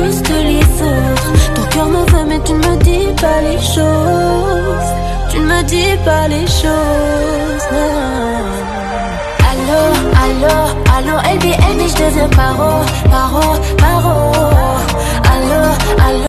plus que les autres. Ton cœur me veut mais tu ne me dis pas les choses. Tu ne me dis pas les choses, non. Allô, allô, allô, LBN et je deviens paro, paro, paro. Allô, allô.